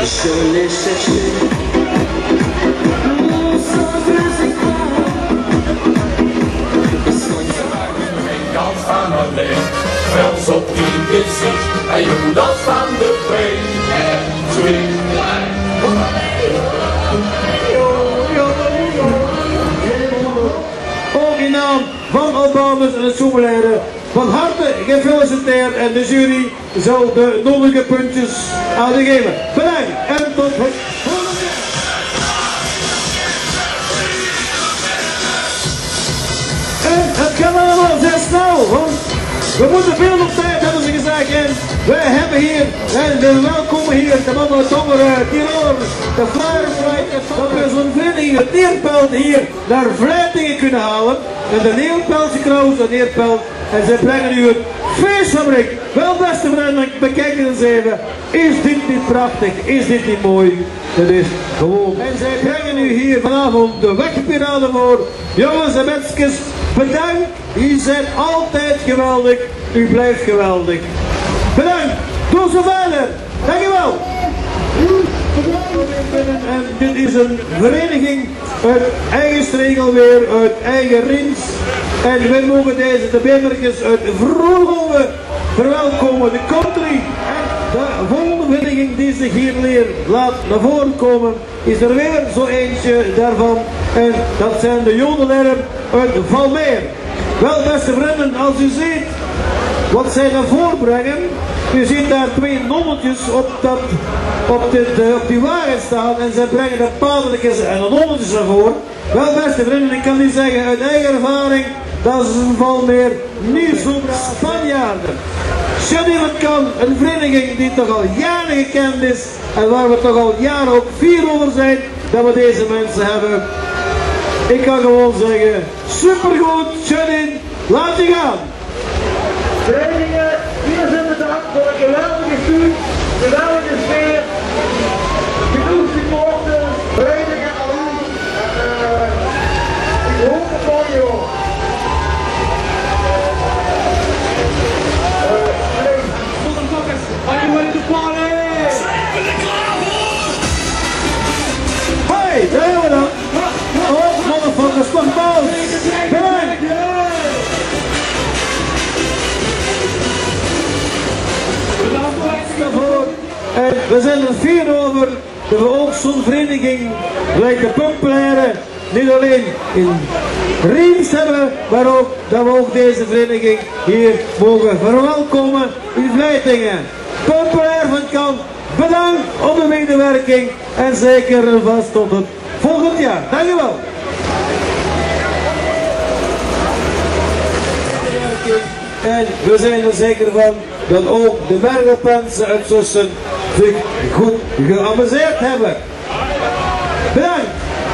je les chercher. Van alleen, vels op die gezicht en je moet als van de been en swing. Ook in naam van Albanus en het zomerleider van harte gefeliciteerd en de jury zal de nodige puntjes aangeven. Bedankt en tot het volgende jaar. En het gaat allemaal zeer snel, want we moeten veel op tijd, hebben ze gezegd. En wij hebben hier, en we welkomen hier de mannen uit Tongeren, Tirol, de Flyers, dat we zo'n vereniging, het neerpelt hier naar Vlijtingen kunnen halen. En de neerpeltje Kraus, de neerpelt. En zij brengen nu een feestfabriek. Wel beste vrienden, bekijk dit eens even. Is dit niet prachtig? Is dit niet mooi? Dat is gewoon. En zij brengen nu hier vanavond de wegpiraten voor. Jongens en mensjes, bedankt. U bent altijd geweldig. U blijft geweldig. Bedankt. Doe zo verder. Dankjewel. En dit is een vereniging uit eigen streek alweer, uit eigen Rins. En wij mogen deze de Bemerkers uit Vroeghoven verwelkomen. De country. En de volgende vereniging die zich hier laat naar voren komen, is er weer zo eentje daarvan. En dat zijn de jodelaren uit Valmeer. Wel beste vrienden, als u ziet wat zij naar voren brengen. U ziet daar twee nonnetjes op die wagen staan en zij brengen de padeltjes en de nonnetjes ervoor. Wel beste vrienden, ik kan u zeggen uit eigen ervaring, dat is een Valmeer niet zo Spanjaarden. Janine kan, een vereniging die toch al jaren gekend is en waar we toch al jaren ook fier over zijn dat we deze mensen hebben. Ik kan gewoon zeggen, supergoed Janine, laat je gaan. Verenigingen, hier zijn bedankt voor een geweldige stuur, geweldige sfeer, genoeg supporters, verenigingen alleen. Ik hoop het van je hoor. Motherfuckers, are you ready to party? Ben er klaar voor? Hey, daar hebben we dan. Oh, motherfuckers, toch boos. Bedankt. En we zijn er fier over dat we ook zo'n vereniging, gelijk de Pumpelaren, niet alleen in Riens hebben, maar ook dat we ook deze vereniging hier mogen verwelkomen in Vlijtingen. Pumpelaar van Kamp, bedankt op de medewerking en zeker vast tot het volgend jaar. Dankjewel. En we zijn er zeker van dat ook de werkpensen en zussen zich goed geamuseerd hebben. Bedankt!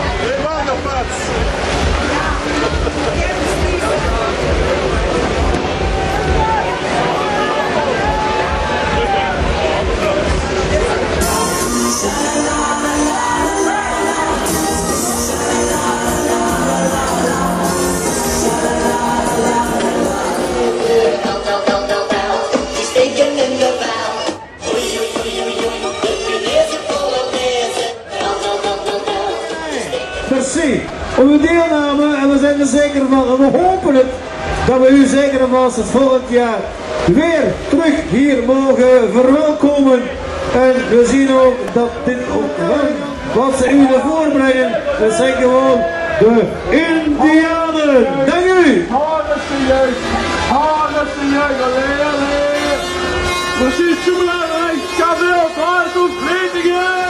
Merci om uw deelname en we zijn er zeker van en we hopen het dat we u zeker en vast het volgend jaar weer terug hier mogen verwelkomen. En we zien ook dat dit ook werkt, wat ze u naar voren brengen. Dat zijn gewoon de Indianen. Dank u! Harness de jeugd, harness de jeugd, allee, allee. Precies, Soebelangrijk, Chavil, Lichtstoet Vlijtingen!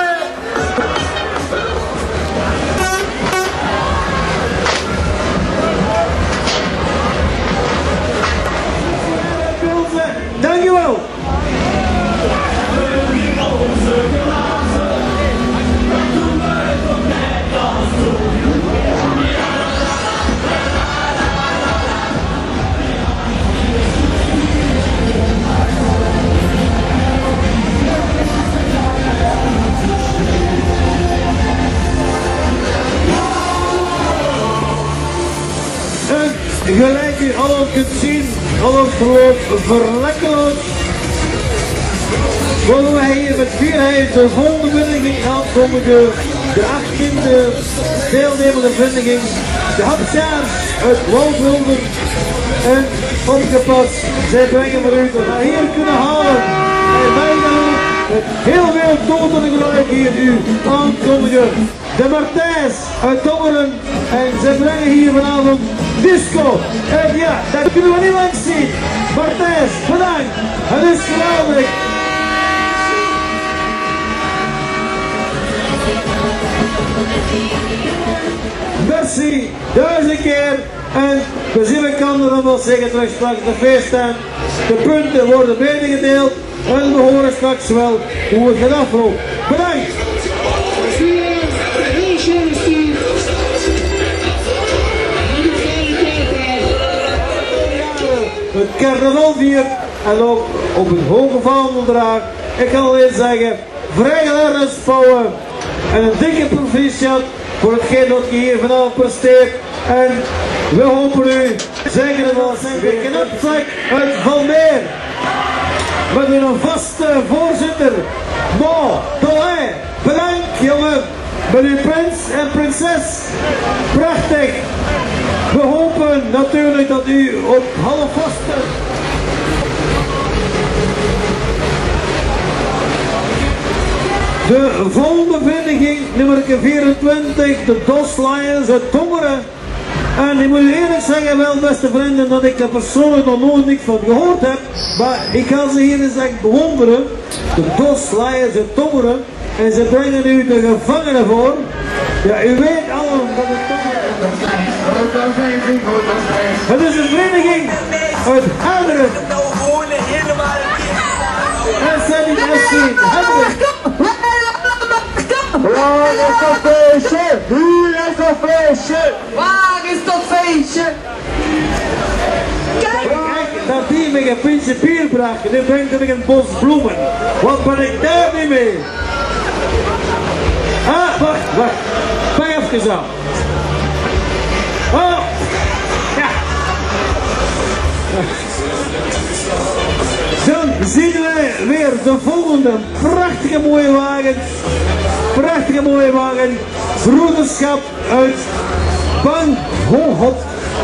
Dankjewel! En gelijk u allemaal kunt zien, alles gewoon verlekkerd. mogen wij hier met vierheid de volgende vereniging aankomen. De 18e deelnemende vereniging. De Hapsjaars uit Waldwilder. En opgepast, zij brengen voor u dat wij hier kunnen halen. En wij gaan met heel veel toten gelijk hier nu aankondigen. De Martijs uit Tongeren. En zij brengen hier vanavond disco. En ja, dat kunnen we niet langs zien. Martijs, bedankt. Het is geweldig. Merci, 1000 keer. En we zien elkaar dan wel zeggen terug straks de feesttuin. De punten worden medegedeeld. En we horen straks wel hoe het gaat aflopen. Bedankt! Het carnaval viert en ook op een hoge vaandeldraag. Ik kan alleen zeggen, vrijgeleide spouwen en een dikke proficiat voor hetgeen dat je hier vanavond presteert. En we hopen u, zeggen het wel, weer knapzak uit Valmeer. Met een vaste voorzitter, Mo, Dolé, bedankt jongen, met uw prins en prinses. Prachtig. We hopen natuurlijk dat u op half vaste. De volgende vereniging, nummer 24, de DOS Lions uit Tongeren. En ik moet u eerlijk zeggen, wel beste vrienden, dat ik daar persoonlijk nog nooit niks van gehoord heb. Maar ik ga ze hier eens echt bewonderen. De DOS Lions uit Tongeren. En ze brengen nu de gevangenen voor. Ja, u weet allemaal dat het Tongeren. Het is een vereniging uit Herderen. En zijn niet echt zien. Waar is dat feestje? Hier is dat feestje! Waar is dat feestje? Kijk! Kijk, dat die met een pinsje bier bracht, die brengt er een bos bloemen. Wat ben ik daar niet mee? Ah, wacht. Pak even aan. Oh! Ja! Dan zien wij weer de volgende prachtige mooie wagen. Prachtige mooie wagen. Broederschap uit Banghohop.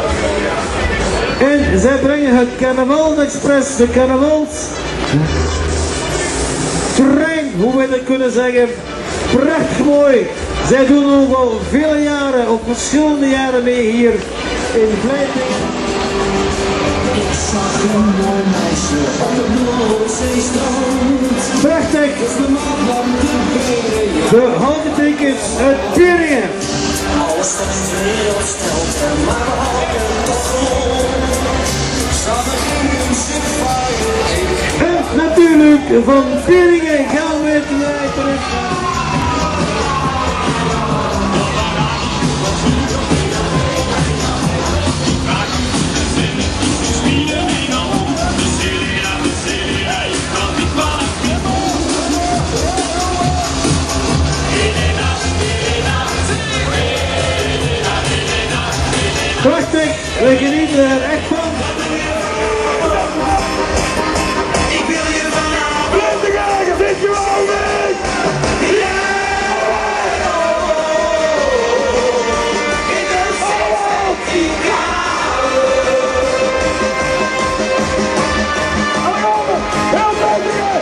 En zij brengen het Carnavalsexpress, de carnavalstrein, hoe wij dat kunnen zeggen. Prachtig mooi. Zij doen ook al vele jaren, of verschillende jaren mee hier in Vlijtingen. Ik zag een mooi meisje op de Noordzeestrand. Prachtig. De haltetekens uit Pieringen. Alles van de wereld stelt en maar behalve dat grond. Zag ik in een schip varen. En natuurlijk van Pieringen gaan we terug. Prachtig, we genieten er echt van. Ik wil je vanavond. Vlijtingen, dit je wel mee! In de 16 Heel Vlijtingen!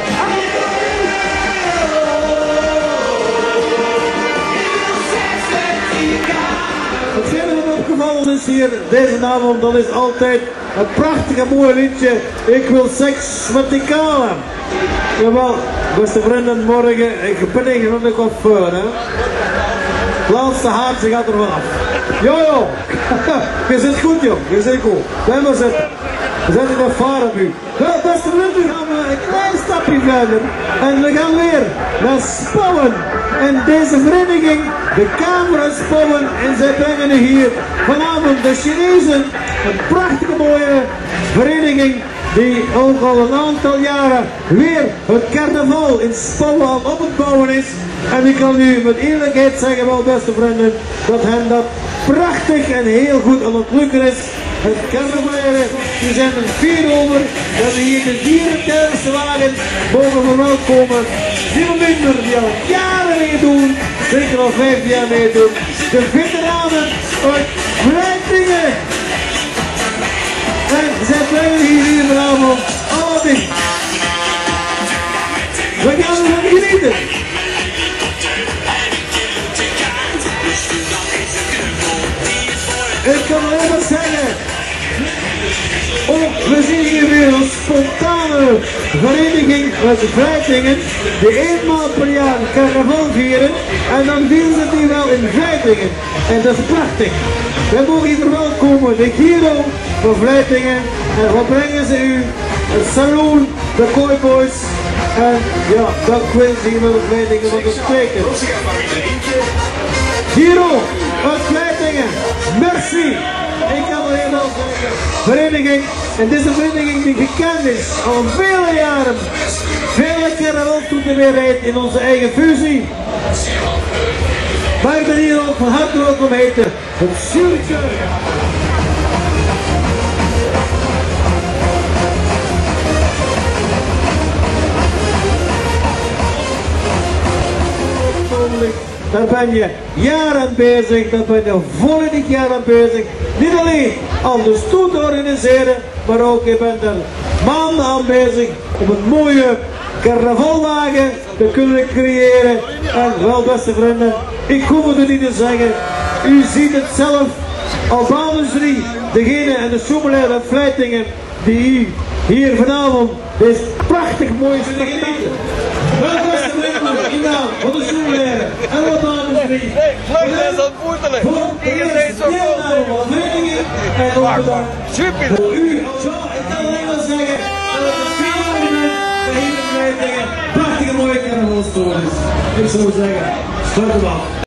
Hetgeen wat me opgevallen is hier deze avond, dat is altijd een prachtige mooi liedje. Ik wil seks met die kale. Jawel, beste vrienden, morgen, ik ben hier van de coiffeur, hè. Het laatste haartje gaat er vanaf. Jojo, je zit goed joh, je zit goed. Blijf maar zitten. We zijn in de varen nu. Wel, beste vrienden, gaan we een klein stapje verder. En we gaan weer naar Spouwen. En deze vereniging, de camera Spouwen. En zij brengen nu hier vanavond de Chinezen. Een prachtige mooie vereniging. Die ook al een aantal jaren weer het carnaval in Spouwen aan op het bouwen is. En ik kan u met eerlijkheid zeggen, wel beste vrienden, dat hen dat prachtig en heel goed aan het lukken is. het carnavaleren. We zijn er 4 over dat we hier de dierentelste wagen mogen verwelkomen. Veel minder die al jaren meedoen, zeker al 5 jaar meedoen. De veteranen uit Vlijtingen. En zij blijven hier vanavond allemaal dicht. We gaan ervan genieten. Ik kan alleen maar zeggen, we zien hier weer een spontane vereniging uit de Vlijtingen, die eenmaal per jaar carnaval vieren en dan vieren ze die wel in Vlijtingen. En dat is prachtig. Wij mogen hier verwelkomen de Giro van Vlijtingen en wat brengen ze u? Het saloon, de Cowboys en ja, dat Quincy met de Vlijtingen van de spreken. Giro uit Vlijtingen, merci! Ik kan er helemaal zeggen, vereniging, en dit is een vereniging die gekend is al vele jaren. Vele carnavalstoeten weer rijdt in onze eigen fusie. Waar ik er hier ook van harte welkom heten, het zuurtje. Daar ben je jaren bezig, daar ben je volledig jaren bezig. Niet alleen om de stoet te organiseren, maar ook je bent er maanden aan bezig om een mooie carnavaldagen te kunnen creëren. En wel beste vrienden, ik hoef het er niet te zeggen, u ziet het zelf, Albanus 3, degene en de soemelijn uit Vlijtingen, die hier vanavond deze prachtig mooie stuk genieten. Wel beste vrienden, in naam van de soemelijn en Albanus 3. Leuk is dat voetelen. Hier zijn zo van Vlijtingen en ook bedankt voor u. Zo, ik kan alleen maar zeggen dat het een veel bent bij hier in Vlijtingen. Prachtige mooie carnavalstories. Ik zou zeggen, sluit hem af.